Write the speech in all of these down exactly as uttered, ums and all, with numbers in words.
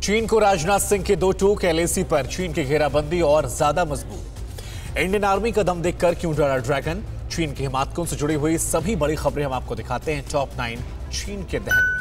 चीन को राजनाथ सिंह के दो टूक, एलएसी पर चीन की घेराबंदी और ज्यादा मजबूत। इंडियन आर्मी का दम देखकर क्यों डरा ड्रैगन? चीन के हिमातकों से जुड़ी हुई सभी बड़ी खबरें हम आपको दिखाते हैं टॉप नाइन चीन के दहन में।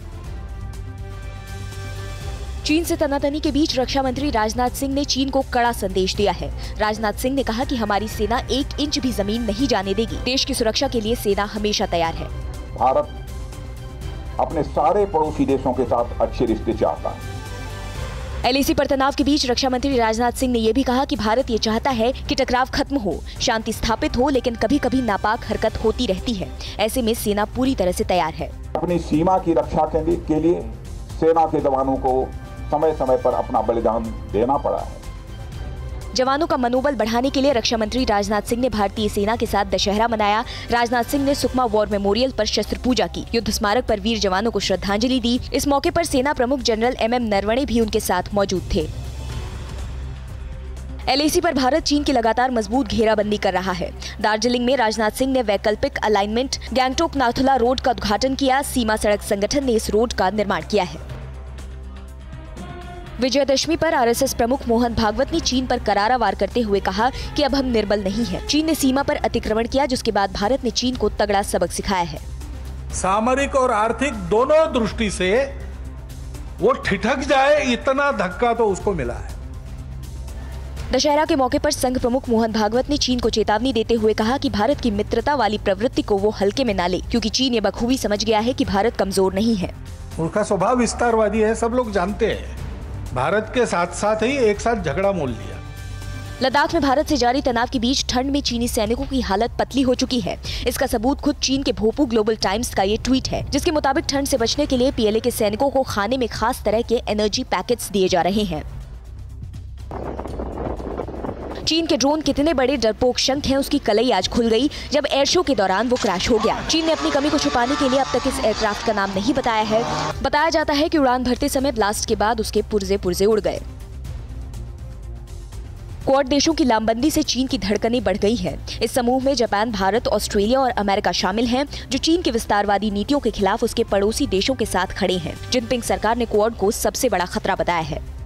चीन से तनातनी के बीच रक्षा मंत्री राजनाथ सिंह ने चीन को कड़ा संदेश दिया है। राजनाथ सिंह ने कहा कि हमारी सेना एक इंच भी जमीन नहीं जाने देगी। देश की सुरक्षा के लिए सेना हमेशा तैयार है। भारत अपने सारे पड़ोसी देशों के साथ अच्छे रिश्ते चाहता है। एलएसी पर तनाव के बीच रक्षा मंत्री राजनाथ सिंह ने यह भी कहा कि भारत ये चाहता है कि टकराव खत्म हो, शांति स्थापित हो, लेकिन कभी कभी नापाक हरकत होती रहती है। ऐसे में सेना पूरी तरह से तैयार है। अपनी सीमा की रक्षा के लिए सेना के जवानों को समय समय पर अपना बलिदान देना पड़ा है। जवानों का मनोबल बढ़ाने के लिए रक्षा मंत्री राजनाथ सिंह ने भारतीय सेना के साथ दशहरा मनाया। राजनाथ सिंह ने सुकमा वॉर मेमोरियल पर शस्त्र पूजा की, युद्ध स्मारक पर वीर जवानों को श्रद्धांजलि दी। इस मौके पर सेना प्रमुख जनरल एम एम नरवणे भी उनके साथ मौजूद थे। एलएसी पर भारत चीन की लगातार मजबूत घेराबंदी कर रहा है। दार्जिलिंग में राजनाथ सिंह ने वैकल्पिक अलाइनमेंट गैंगटोक नाथुला रोड का उद्घाटन किया। सीमा सड़क संगठन ने इस रोड का निर्माण किया है। विजयदशमी पर आरएसएस प्रमुख मोहन भागवत ने चीन पर करारा वार करते हुए कहा कि अब हम निर्बल नहीं हैं। चीन ने सीमा पर अतिक्रमण किया, जिसके बाद भारत ने चीन को तगड़ा सबक सिखाया है। सामरिक और आर्थिक दोनों दृष्टि से वो ठिठक जाए, इतना धक्का तो उसको मिला है। दशहरा के मौके पर संघ प्रमुख मोहन भागवत ने चीन को चेतावनी देते हुए कहा कि भारत की मित्रता वाली प्रवृत्ति को वो हल्के में ना ले, क्योंकि चीन ये बखूबी समझ गया है कि भारत कमजोर नहीं है। उनका स्वभाव विस्तारवादी है, सब लोग जानते हैं। भारत के साथ साथ ही एक साथ झगड़ा मोल लिया। लद्दाख में भारत से जारी तनाव के बीच ठंड में चीनी सैनिकों की हालत पतली हो चुकी है। इसका सबूत खुद चीन के भोपू ग्लोबल टाइम्स का ये ट्वीट है, जिसके मुताबिक ठंड से बचने के लिए पीएलए के सैनिकों को खाने में खास तरह के एनर्जी पैकेट्स दिए जा रहे हैं। चीन के ड्रोन कितने बड़े डरपोक शंख हैं, उसकी कलई आज खुल गई जब एयर शो के दौरान वो क्रैश हो गया। चीन ने अपनी कमी को छुपाने के लिए अब तक इस एयरक्राफ्ट का नाम नहीं बताया है। बताया जाता है कि उड़ान भरते समय ब्लास्ट के बाद उसके पुर्जे पुर्जे उड़ गए। क्वाड देशों की लामबंदी से चीन की धड़कनें बढ़ गई है। इस समूह में जापान, भारत, ऑस्ट्रेलिया और अमेरिका शामिल हैं, जो चीन के विस्तारवादी नीतियों के खिलाफ उसके पड़ोसी देशों के साथ खड़े हैं। जिनपिंग सरकार ने क्वाड को सबसे बड़ा खतरा बताया है।